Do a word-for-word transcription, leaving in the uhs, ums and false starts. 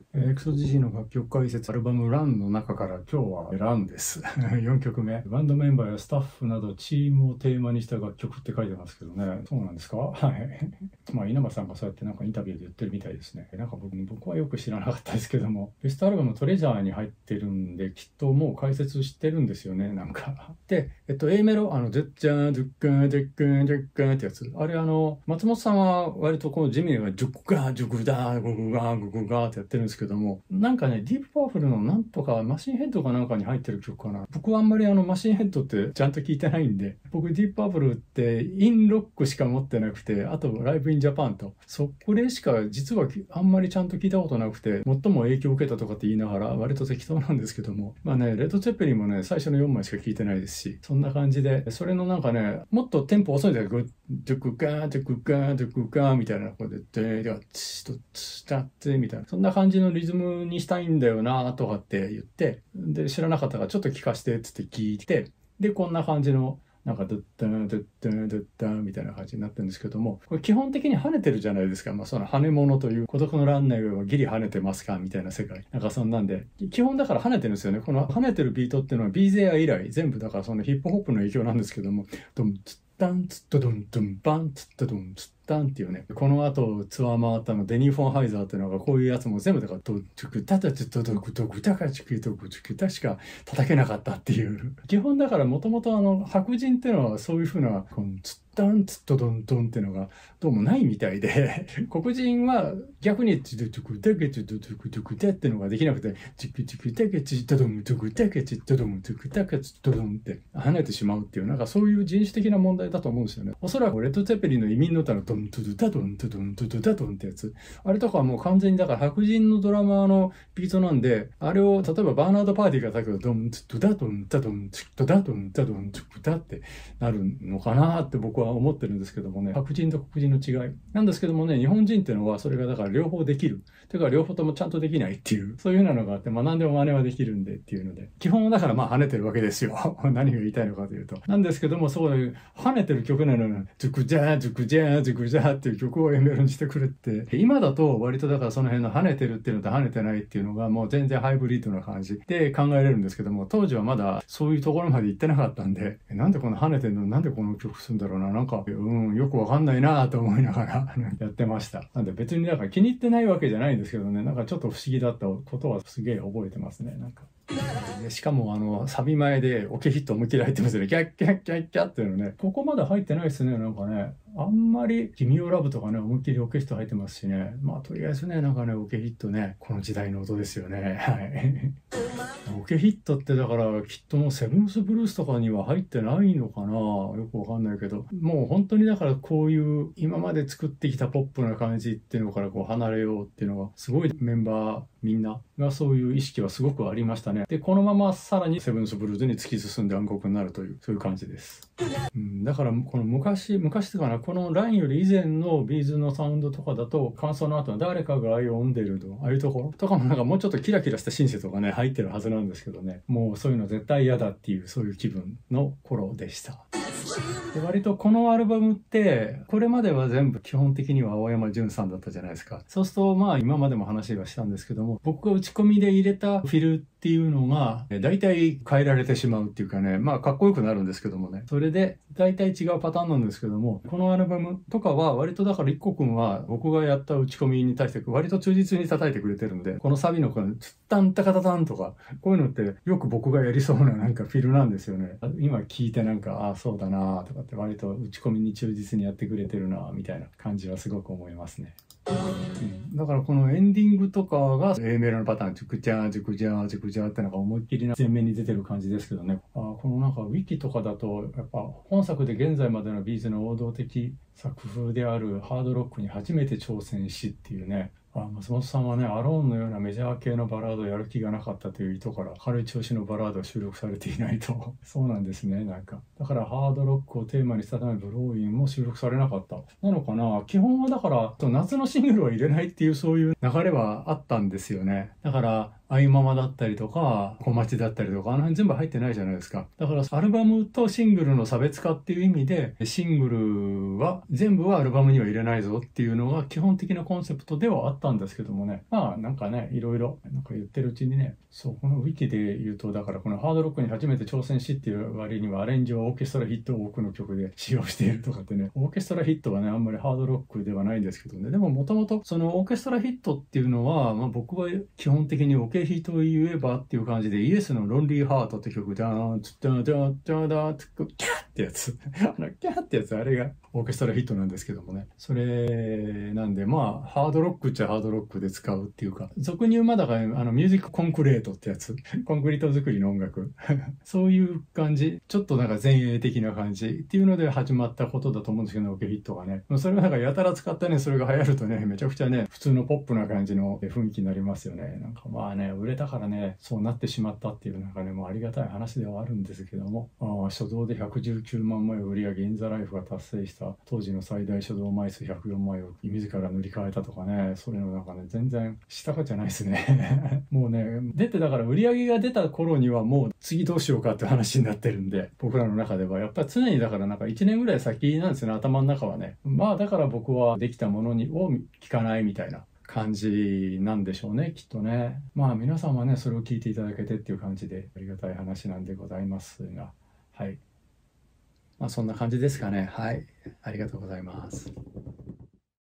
えーエクソジジーの楽曲解説アルバムランの中から今日はランです。よんきょくめ。バンドメンバーやスタッフなどチームをテーマにした楽曲って書いてますけどね。そうなんですか？はい。まあ稲葉さんがそうやってなんかインタビューで言ってるみたいですね。なんか僕僕はよく知らなかったですけども、ベストアルバムトレジャーに入ってるんで、きっともう解説してるんですよね、なんか。で、えっと A メロ、あの、ズッチャー、ズッカー、ズッカー、ズッカーってやつ。あれあの、松本さんは割とこう地味にジュッガー、ジュグダー、ググガー、ググガーってやってるんですけども、なんかね、ディープパワフルのなんとかマシンヘッドかなんかに入ってる曲かな。僕はあんまりあのマシンヘッドってちゃんと聞いてないんで、僕ディープパワフルってインロックしか持ってなくて、あとライブインジャパンと、そこでしか実はあんまりちゃんと聞いたことなくて、最も影響を受けたとかって言いながら割と適当なんですけども、まあね、レッド・ツェッペリンもね、最初のよんまいしか聞いてないですし、そんな感じで、それのなんかね、もっとテンポ遅いんだけど、ドゥクガー、ドゥクガー、ドゥクガーみたいなこで、で、で、チッと、チタッツみたいな、そんな感じのリズムにしたいんだよなとかって言って、で、知らなかったからちょっと聞かせてって聞いて、で、こんな感じの、なんかドゥッダードゥッダードゥッダーみたいな感じになってるんですけども、これ基本的に跳ねてるじゃないですか。まあその跳ね物という孤独のランナーはギリ跳ねてますかみたいな世界。なんかそんなんで、基本だから跳ねてるんですよね。この跳ねてるビートっていうのは ビーゼー 以来、全部だからそのヒップホップの影響なんですけども、ドンツッタンツッタドンドンバンツッタドンツッタンっていうね、この後ツアー回ったのデニー・フォンハイザーっていうのがこういうやつも全部だからドチュクタタチュトドクドクタカチュクドクチュクタしか叩けなかったっていう。基本だからもともとあの白人っていうのはそういうふうなこのツッタンツットドンドンっていうのがどうもないみたいで、黒人は逆にチュトクタケチュトトクトクタっていうのができなくて、チクチクタケチトドムトクタケチトドムトクタケチトドムって跳ねてしまうっていう、なんかそういう人種的な問題だと思うんですよね。おそらくレッド・ツェペリンの移民の歌のドントゥドゥタドントゥドントゥドゥタドンってやつ、あれとかはもう完全にだから白人のドラマーのビートなんで、あれを例えばバーナード・パーティーが叩くとドントゥドゥダドンタドントゥドダドンタドントゥダってなるのかなって僕は思ってるんですけどもね、白人と黒人の違いなんですけどもね、日本人っていうのはそれがだから両方できる。てか両方ともちゃんとできないっていう、そういうようなのがあって、まあ何でも真似はできるんでっていうので、基本はだからまあ跳ねてるわけですよ。何が言いたいのかというと。なんですけども、そういう跳ねてる曲なのに、ジュクジャー、ジュクジャー、ジュクジャーっていう曲をエメロにしてくれって、今だと割とだからその辺の跳ねてるっていうのと跳ねてないっていうのがもう全然ハイブリッドな感じで考えれるんですけども、当時はまだそういうところまで行ってなかったんで、なんでこの跳ねてるの、なんでこの曲するんだろうな、なんか、うん、よくわかんないなと思いながらやってました。なんで別にだから気に入ってないわけじゃないんですけどね、なんかちょっと不思議だったことはすげえ覚えてますね、なんか。でしかもあのサビ前でオケヒット思いっきり入ってますよね。キャッキャッキャッキャッっていうのね、ここまで入ってないですね。なんかね、あんまり君をラブとかね、思いっきりオケヒット入ってますしね。まあとりあえずね、なんかね、オケヒットね、この時代の音ですよね。はい。オケヒットってだからきっともうセブンスブルースとかには入ってないのかな、よくわかんないけど、もう本当にだからこういう今まで作ってきたポップな感じっていうのからこう離れようっていうのがすごいメンバーみんながそういう意識はすごくありましたね。で、このままさらにセブンスブルーズに突き進んで暗黒になるという、そういう感じです。うん、だからこの昔、昔とかな、このラインより以前のビーズのサウンドとかだと、感想の後の誰かが愛を生んでると、ああいうところとかもなんかもうちょっとキラキラしたシンセとかね、入ってるはずなんですけどね、もうそういうの絶対嫌だっていう、そういう気分の頃でした。で割とこのアルバムってこれまでは全部基本的には青山純さんだったじゃないですか。そうするとまあ今までも話はしたんですけども、僕が打ち込みで入れたフィルっていうのが大体変えられてしまうっていうかね、まあかっこよくなるんですけどもね、それで大体違うパターンなんですけども、このアルバムとかは割とだから一個くんは僕がやった打ち込みに対して割と忠実に叩いてくれてるんで、このサビのこのツッタンタカタタンとかこういうのってよく僕がやりそうななんかフィルなんですよね。今聞いてなんかああそうだなとかって割と打ち込みに忠実にやってくれてるなみたいな感じはすごく思いますね。うん、だからこのエンディングとかが A メロのパターン、ジュクジャージュクジャージュクジャーってのが思いっきりな前面に出てる感じですけどね。あこのなんかウィキとかだとやっぱ本作で現在までのビーズの王道的作風であるハードロックに初めて挑戦しっていうね。あ松本さんはね、アローンのようなメジャー系のバラードをやる気がなかったという意図から、軽い調子のバラードが収録されていないと。そうなんですね、なんか。だからハードロックをテーマにしたためブローインも収録されなかった。なのかな、基本はだから、夏のシングルは入れないっていうそういう流れはあったんですよね。だから、あいままだったりとか、小町だったりとか、あの辺全部入ってないじゃないですか。だからアルバムとシングルの差別化っていう意味で、シングルは全部はアルバムには入れないぞっていうのが基本的なコンセプトではあったったんですけどもね、まあなんかね、いろいろなんか言ってるうちにね、そう、このウィキで言うと、だからこのハードロックに初めて挑戦しっていう割にはアレンジはオーケストラヒットを多くの曲で使用しているとかってね、オーケストラヒットはね、あんまりハードロックではないんですけどね、でももともとそのオーケストラヒットっていうのは、まあ僕は基本的にオケヒと言えばっていう感じで、イエスのロンリーハートって曲、ダーン、ツッダーダーダーダーツッキャーってやつ、あの、キャーってやつ、あれがオーケストラヒットなんですけどもね。それなんで、まあ、ハードロックっちゃハードロックで使うっていうか、俗に言うまだから、あの、ミュージックコンクレートってやつ、コンクリート作りの音楽。そういう感じ、ちょっとなんか前衛的な感じっていうので始まったことだと思うんですけどね、オケヒットがね。それをなんかやたら使ったね、それが流行るとね、めちゃくちゃね、普通のポップな感じの雰囲気になりますよね。なんかまあね、売れたからね、そうなってしまったっていうなんかね、もうありがたい話ではあるんですけども、あ初動でひゃくじゅうきゅうまんまいを売り上げ、インザライフが達成した当時の最大初動枚数ひゃくよんまいを自ら塗り替えたとかね、それのなんかね、全然したかじゃないですね。もうね、出てだから売り上げが出た頃にはもう次どうしようかって話になってるんで、僕らの中ではやっぱり常にだからなんかいちねんぐらい先なんですよね、頭の中はね。まあだから僕はできたものにを聞かないみたいな感じなんでしょうね、きっとね。まあ皆さんはね、それを聞いていただけてっていう感じでありがたい話なんでございますが、はい。まあそんな感じですかね。はい。ありがとうございます。